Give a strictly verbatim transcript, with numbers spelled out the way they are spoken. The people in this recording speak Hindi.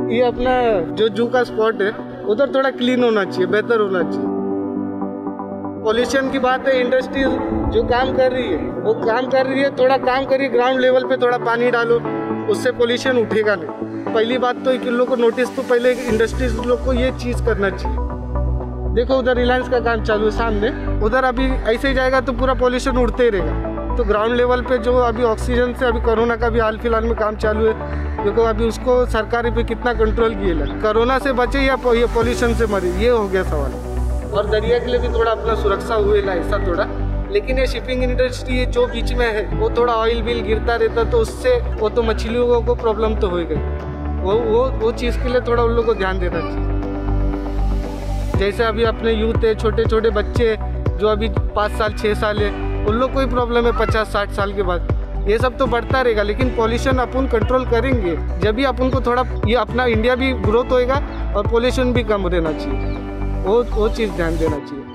ये अपना जो जू का स्पॉट है उधर थोड़ा क्लीन होना चाहिए, बेहतर होना चाहिए। पॉल्यूशन की बात है, इंडस्ट्री जो काम कर रही है वो काम कर रही है, थोड़ा काम करिए, ग्राउंड लेवल पे थोड़ा पानी डालो, उससे पॉल्यूशन उठेगा नहीं। पहली बात तो इन लोग को नोटिस तो पहले इंडस्ट्रीज लोग को ये चीज़ करना चाहिए। देखो उधर रिलायंस का काम चालू है सामने, उधर अभी ऐसे ही जाएगा तो पूरा पॉल्यूशन उड़ते ही रहेगा। तो ग्राउंड लेवल पे जो अभी ऑक्सीजन से अभी कोरोना का भी हाल फिलहाल में काम चालू है, देखो अभी उसको सरकार पे कितना कंट्रोल किया, कोरोना से बचे या ये पॉल्यूशन से मरे, ये हो गया सवाल। और दरिया के लिए भी थोड़ा अपना सुरक्षा हुए ला ऐसा थोड़ा, लेकिन ये शिपिंग इंडस्ट्री जो बीच में है वो थोड़ा ऑयल बिल गिरता रहता, तो उससे वो तो मछलियों को प्रॉब्लम तो हो गई। वो वो वो चीज़ के लिए थोड़ा उन लोगों को ध्यान देना चाहिए। जैसे अभी अपने यूथ है, छोटे छोटे बच्चे जो अभी पाँच साल छः साल है, उन लोग कोई प्रॉब्लम है पचास साठ साल के बाद, ये सब तो बढ़ता रहेगा। लेकिन पॉल्यूशन अपन कंट्रोल करेंगे जब भी अपन को थोड़ा ये अपना इंडिया भी ग्रोथ होएगा और पॉल्यूशन भी कम रहना चाहिए, वो वो चीज़ ध्यान देना चाहिए।